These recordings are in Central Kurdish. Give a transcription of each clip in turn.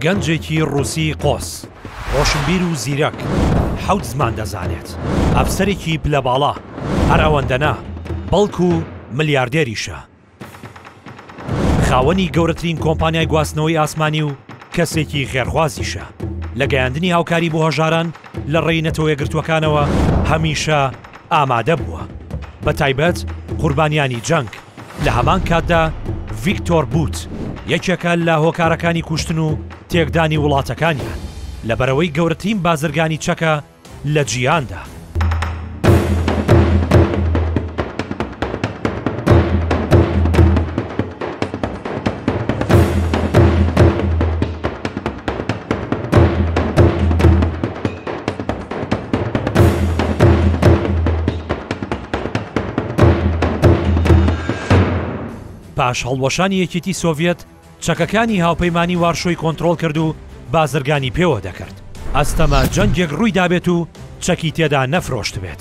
گەنجێکی ڕووسی قۆس، ڕۆشنبیر و زیرەک، حەوت زمان دەزانێت، ئەفسەرێکی پلە باڵا، هەر ئەوەندەنا، بەڵکو و ملیاردێریشە. خاوەنی گەورەترین کۆمپانیای گواستنەوەی ئاسمانی و کەسێکی خێرخوازیشە. لە گەیاندنی هاوکاری بۆ هەژاران لە ڕێی نەتەوە یەکگرتووەکانەوە هەمیشە ئامادە بووە، بە تایبەت قوربانیانی جەنگ. لە هەمان کاتدا ڤیکتۆر بوت یەکێکە لە هۆکارەکانی کوشتن و تێکدانی وڵاتەکانیان لەبەرەوەی گەورەترین بازرگانی چەکە لە جیهاندا. پاش هەڵوەشانی یەکێتی سۆڤیەت چەکەکانی هاوپەیمانی وارشۆی کۆنتڕۆڵ کرد و بازرگانی پێوە دەکرد. ئەستەمە جەنگێک ڕووی دابێت و چەکی تێدا نەفرۆشت بێت.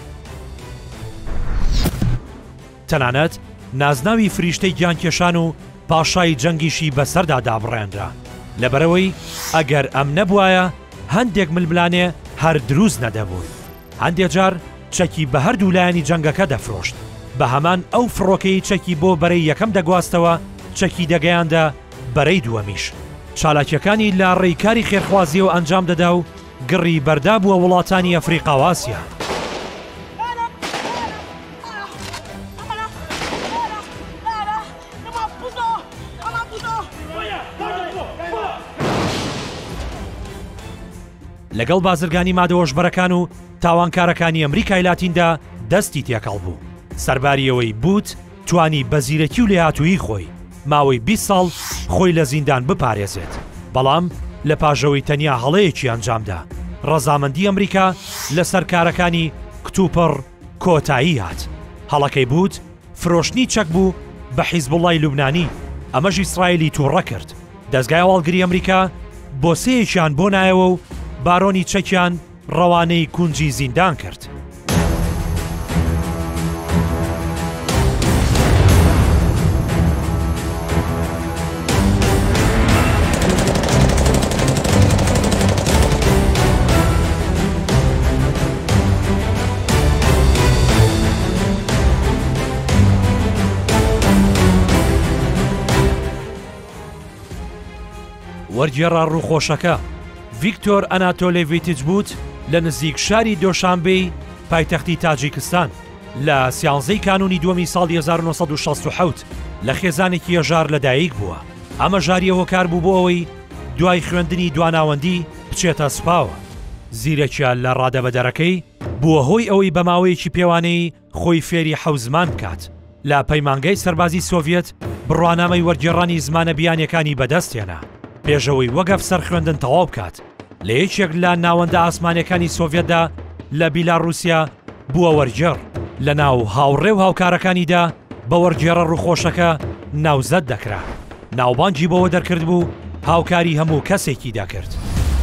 تەنانەت نازناوی فریشتەی گیانکێشان و پاشای جەنگیشی بەسەردا دابڕێنرا، لەبەرەوەی ئەگەر ئەم نەبوایە هەندێک ململانێ هەر دروست نەدەبوون. هەندێک جار چەکی بە هەردوو لایەنی جەنگەکە دەفرۆشت. بە هەمان ئەو فڕۆکەی چەکی بۆ بەرەی یەکەم دەگواستەوە چەکی دەگەیاندا بەرەی دووەمیش. چالاکیەکانی لا ڕێیکاری خێرخوازیەوە ئەنجام دەدا و گڕی بەردا بووە وڵاتانی ئەفریقا و ئاسیا. لەگەڵ بازرگانی مادەوەشبەرەکان و تاوانکارەکانی ئەمریکای لاتیندا دەستی تێکەڵ بوو. سەرباریەوەی بوت توانی بە زیرەکی و لێهاتووی خۆی ماوەی 20 ساڵ خۆی لە زیندان بپارێزێت، بەڵام لە پاژەوەی تەنیا هەڵەیەکی ئەنجامدا. ڕەزامەندی ئەمریکا لە سەرکارەکانی کتوپڕ کۆتایی هات. هەڵەکەی بوت فرۆشتنی چەک بوو بە حیزبوڵای لوبنانی، ئەمەش ئیسرائیلی تووڕە کرد. دەستگای هەواڵگری ئەمریکا بۆسەیەکیان بۆ نایەوە و بارۆنی چەکیان ڕەوانەی کونجی زیندان کرد. وەرگێڕا ڕووخۆشەکە ڤیکتۆر ئەناتۆلێڤیچ بوت لە نزیک شاری دۆشانبەی پایتەختی تاجیکستان لە 11 کانونی دووەمی ساڵی 1967 لە خێزانێکی هێژار لەدایک بووە. ئەمە ژاریە هۆکار بوو بۆ ئەوەی دوای خوێندنی دواناوەندی بچێتە سوپاوە. زیرەکیان لە ڕادەبەدەرەکەی بووە هۆی ئەوەی بە ماوەیەکی پێوانەی خۆی فێری حەوزمان بکات. لە پەیمانگای سەربازی سۆڤیەت بڕوانامەی وەرگێڕانی زمانە بیانیەکانی بەدەستێنا پێشەوەی وەگەف سەر خوێندن تەواو بکات. لە یەکێک لە ناوەندە ئاسمانەکانی سۆڤیەتدا لە بیلاڕوسیا بووە وەرگێڕ. لە ناو هاوڕێ و هاوکارەکانیدا بە وەرگێڕە ڕووخۆشەکە ناوزەت دەکرا. ناوبانگی بۆەوە دەرکرد بوو هاوکاری هەموو کەسێکی دەکرد.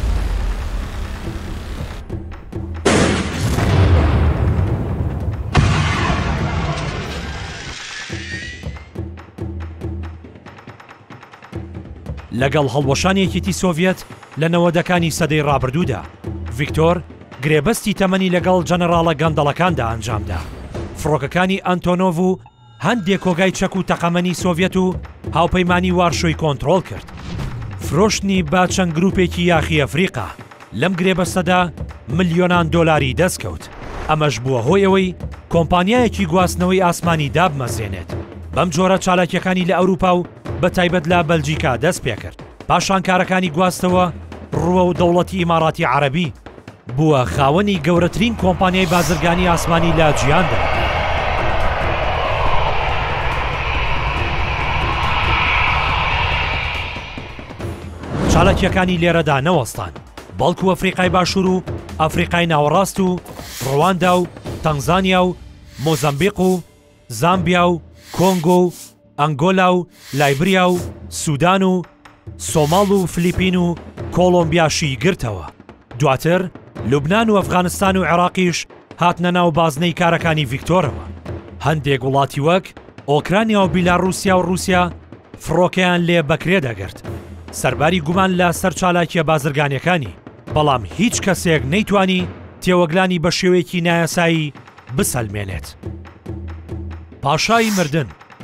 لەگەڵ هەڵوەشانێکیتی سۆڤیەت لە نەوەدەکانی سەدەی ڕابردوودا ڤیکتۆر گرێبەستی تەمەنی لەگەڵ جەنەڕاڵە گەندەڵەکاندا ئەنجامدا. فڕۆکەکانی ئەنتۆنۆڤ و هەندێک کۆگای چەک و تەقەمەنی سۆڤیەت و هاوپەیمانی وارشۆی کۆنتڕۆڵ کرد. فرۆشتنی با چەند گروپێکی یاخی ئەفریقا لەم گرێبەستەدا ملیۆنان دۆلاری دەستکەوت. ئەمەش بووە هۆی ئەوەی کۆمپانیایەکی گواستنەوەی ئاسمانی دابمەزێنێت. بەم جۆرە چالاکیەکانی لە ئەوروپا و بە تایبەت لە بەلجیکا دەست پێ کرد. پاشان کارەکانی گواستەوە ڕووە و دەوڵەتی ئیماراتی عەرەبی بووە خاوەنی گەورەترین کۆمپانیای بازرگانی ئاسمانی لە جیهاندا. چالاکیەکانی لێرەدا نەوەستان، بەڵکو ئەفریقای باشوور و ئەفریقای ناوەڕاست و ڕواندا و تەنزانیا و مۆزەمبیق و زامبیا و کۆنگۆ و ئەنگۆلا و لایبریا و سوودان و سۆماڵ و فلیپین و کۆڵۆمبیاشی گرتەوە. دواتر لوبنان و ئەفغانستان و عێراقیش هاتنە ناو بازنەی کارەکانی ڤیکتۆرەوە. هەندێک وڵاتی وەک ئۆکرانیا و بیلاڕوسیا و رووسیا فڕۆکەیان لێ بەکرێ دەگرت. سەرباری گومان لە سەر چالاکیە بازرگانیەکانی، بەڵام هیچ کەسێک نەیتوانی تێوەگلانی بە شێوەیەکی نایاسایی بسەلمێنێت. پاشای مردن.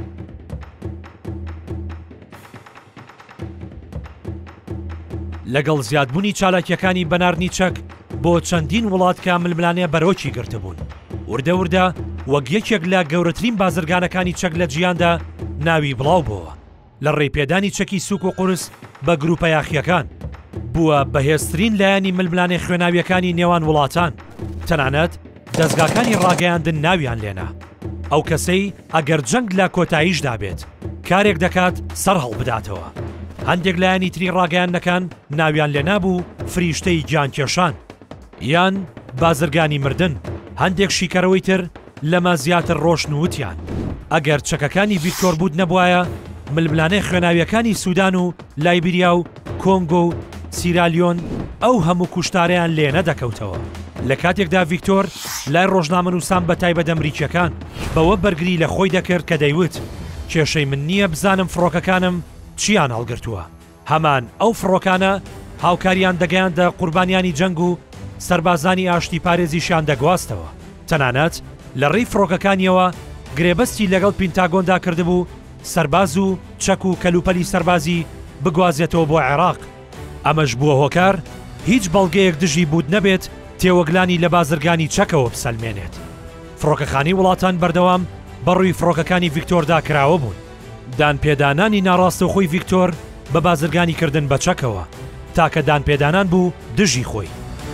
لەگەڵ زیادبوونی چالاکیەکانی بەنارنیچەک بۆ چەندین وڵات کە ململانەیە بەرۆکی گرتبوون، وردە وردە وەک یەکێک لە گەورەترین بازرگانەکانی چەک لە جیهاندا ناوی بڵاو بووە. لە ڕێپێدانی چەکی سووک و قورس بە گروپە یاخیەکان بووە بەهێزترین لایەنی ململانەی خوێناویەکانی نێوان وڵاتان. تەنانەت دەستگاکانی ڕاگەیاندن ناویان لێنا. ئەو کەسەی ئەگەر جەنگ لە کۆتاییشدا بێت کارێک دەکات سەر هەڵبداتەوە. هەندێک لایەنی تری ڕاگەیاندنەکان ناویان لێ نابوو فریشتەی گیانکێشان یان بازرگانی مردن. هەندێک شیکەرەوەی تر لەمە زیاتر ڕۆشن وتیان ئەگەر چەکەکانی ڤیکتۆر بوود نەبوایە ململانەی خوێناویەکانی سوودان و لایبیریا و کۆنگۆ و سیرالیۆن ئەو هەموو کوشتارەیان لێ نەدەکەوتەوە. لە کاتێکدا ڤیکتۆر لای ڕۆژنامەنووسان بە تایبەت ئەمریکیەکان بەوە بەرگری لە خۆی دەکرد کە دەیوت کێشەی من نییە بزانم فڕۆکەکانم چیان هەڵگرتووە. هەمان ئەو فڕۆکانە هاوکاریان دەگەیاندە قوربانیانی جەنگ و سەربازانی ئاشتی پارێزیشیان دەگواستەوە. تەنانەت لە ڕێی فڕۆکەکانیەوە گرێبەستی لەگەڵ پینتاگۆندا کردبوو سەرباز و چەک و کەلوپەلی سەربازی بگوازێتەوە بۆ عێراق. ئەمەش بووە هۆکار هیچ بەڵگەیەک دژی بود نەبێت تێوەگلانی لە بازرگانی چەکەوە بسەلمێنێت. فڕۆکەخانی وڵاتان بەردەوام بەڕووی فڕۆکەکانی ڤیکتۆردا کراوە بوون. دانپێدانانی ناڕاستەوخۆی ڤیکتۆر بە بازرگانی کردن بە چەکەوە تاکە دانپێدانان بوو دژی خۆی.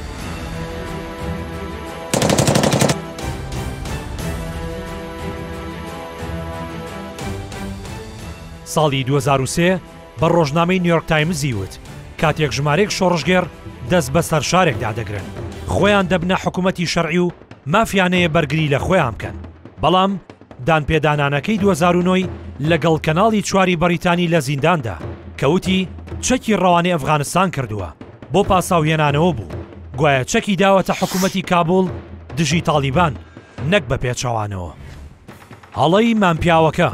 ساڵی 2003 بە ڕۆژنامەی نیویۆرک تایمزی وت کاتێک ژمارەیەک شۆڕژگێر دەست بە سەر شارێکدا دەگرن خۆیان دەبنە حکوومەتی شەرعی و مافیانەیە بەرگری لە خۆیان بکەن. بەڵام دانپێدانانەکەی 2009 لەگەڵ کەناڵی چواری بەریتانی لە زینداندا کەوتی چەکی ڕەوانەی ئەفغانستان کردووە بۆ پاساوهێنانەوە بوو. گوایە چەکی داوەتە حکوومەتی کابوڵ دژی تالیبان نەک بە پێچەوانەوە. هەڵەی مامپیاوەکە.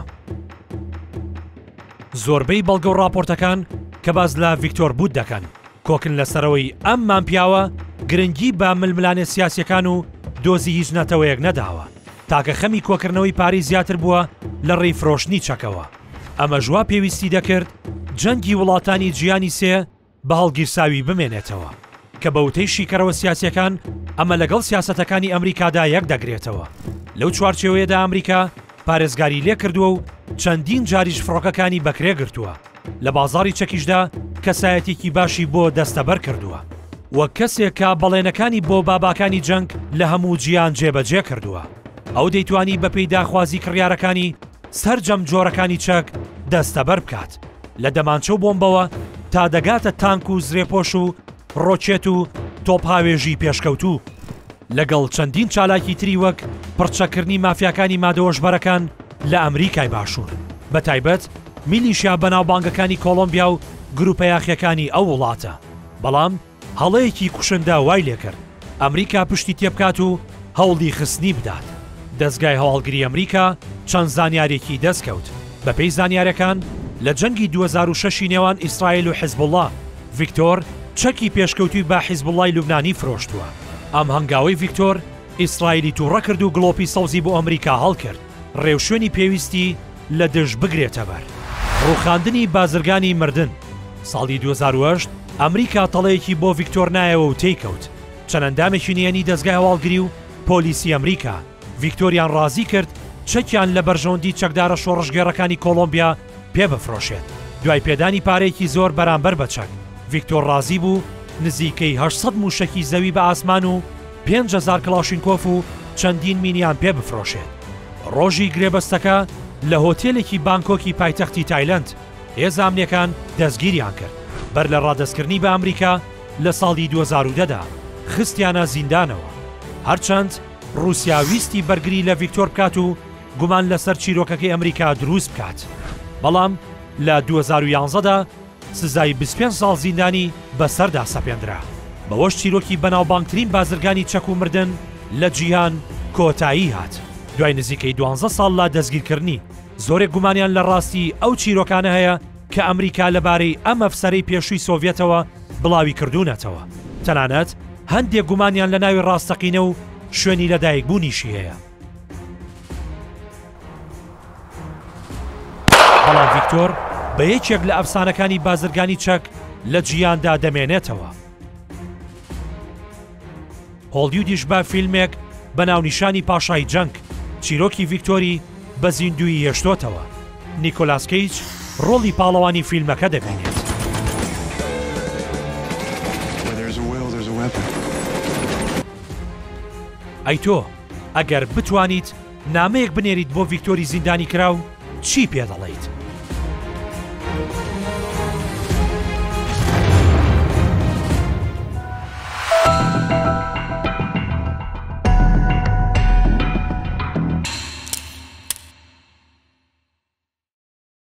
زۆربەی بەڵگە و راپۆرتەکان کە باز لە ڤیکتۆر بوود دەکەن کۆکن لەسەرەوەی ئەم مامپیاوە گرنگی بە ململانە سیاسیەکان و دۆزی هیچ نەتەوەیەک نەداوە تاکە خەمی کۆکردنەوەی پارەی زیاتر بووە لە ڕێی فرۆشتنی چەکەوە. ئەمە ژوا پێویستی دەکرد جەنگی وڵاتانی جیهانی سێ بە هەڵگیرساوی بمێنێتەوە کە بەوتەی شیکەرەوە سیاسیەکان ئەمە لەگەڵ سیاسەتەکانی ئەمریکادا یەک دەگرێتەوە. لەو چوارچێوەیەدا ئەمریکا پارێزگاری لێ کردووە و چەندین جاریش فڕۆکەکانی بەکرێ گرتووە. لە بازاڕی چەکیشدا کەسایەتێکی باشی بۆ دەستەبەر کردووە وەک کەسێک کە بەڵێنەکانی بۆ باباکانی جەنگ لە هەموو جیهان جێبەجێ کردووە. ئەو دەیتوانی بەپێی داخوازی کڕیارەکانی سەرجەم جۆرەکانی چەک دەستەبەر بکات لە دەمانچە و بۆمبەوە تا دەگاتە تانک و زرێپۆش و ڕۆکێت و تۆپهاوێژی پێشکەوتوو. لەگەڵ چەندین چالاکی تری وەک پڕچەکردنی مافیاکانی مادەوەشبەرەکان لە ئەمریکای باشوور بە تایبەت میلیشیا بەناوبانگەکانی کۆلۆمبیا و گروپە یاخیەکانی ئەو وڵاتە. بەڵام هەڵەیەکی کوشندا وای لێ کرد ئەمریکا پشتی تێبکات و هەوڵی خستنی بدات. دەستگای هەواڵگری ئەمریکا چەند زانیارێکی دەستکەوت. بەپێی زانیارەکان لە جەنگی 2006 نێوان ئیسرائیل و حیزبوڵڵا ڤیکتۆر چەکی پێشکەوتوی با حیزبوڵڵای لوبنانی فرۆشتووە. ئەم هەنگاوەی ڤیکتۆر ئیسرائیلی تووڕە کرد و گڵۆپی سەوزی بۆ ئەمریکا هەڵکرد ڕێوشوێنی پێویستی لە دژ بگرێتە بەر. ڕووخاندنی بازرگانی مردن. ساڵی 2008 ئەمریکا تەڵەیەکی بۆ ڤیکتۆر نایەوە و تێیکەوت. چەندەندامێکی نێنی دەستگای هەواڵگری و پۆلیسی ئەمریکا ڤیکتۆریان ڕازی کرد چەکیان لە بەرژەوەندی چەکدارە شۆڕژگێڕەکانی کۆلۆمبیا پێ بفرۆشێت. دوای پێدانی پارەیەکی زۆر بەرامبەر بە چەک ڤیکتۆر ڕازی بوو نزیکەی 800 موشەکی زەوی بە ئاسمان و 5,000 کلاشینکۆف و چەندین مینیان پێ بفرۆشێت. ڕۆژی گرێبەستەکە لە هۆتێلێکی بانکۆکی پایتەختی تایلەند هێزامنیەکان دەستگیریان کرد. بەر لە ڕادەستکردنی بە ئەمریکا لە ساڵی 2010دا خستیانە زیندانەوە. هەرچەند رووسیا ویستی بەرگری لە ڤیکتۆر بکات و گومان لەسەر چیرۆکەکەی ئەمریکا دروست بکات. بەڵام لە 2011دا سزای 25 ساڵ زیندانی بەسەردا سەپێنرا. بەوەش چیرۆکی بەناوبانگترین بازرگانی چەک و مردن لە جیهان کۆتایی هات. دوای نزیکەی 12 ساڵ لا دەستگیرکردنی زۆرێک گومانیان لە ڕاستی ئەو چیرۆکانە هەیە کە ئەمریکا لەبارەی ئەم ئەفسەرەی پێشووی سۆڤێتەوە بڵاوی کردوونەتەوە. تەنانەت هەندێک گومانیان لە ناوی ڕاستەقینە و شوێنی لەدایکبوونیشی هەیە. بەڵام ڤیکتۆر بە یەکێک لە ئەفسانەکانی بازرگانی چەک لە جیاندا دەمێنێتەوە. هۆڵیودیش بە فیلمێک بە ناونیشانی پاشای جەنگ چیرۆکی ڤیکتۆری بە زیندوی هێشتۆتەوە. نیکۆلاس کەیج ڕۆڵی پاڵەوانی فیلمەکە دەبینێت. ئەی تۆ ئەگەر بتوانیت نامەیەک بنێریت بۆ ڤیکتۆری زیندانی کراو چی پێ دەڵێیت؟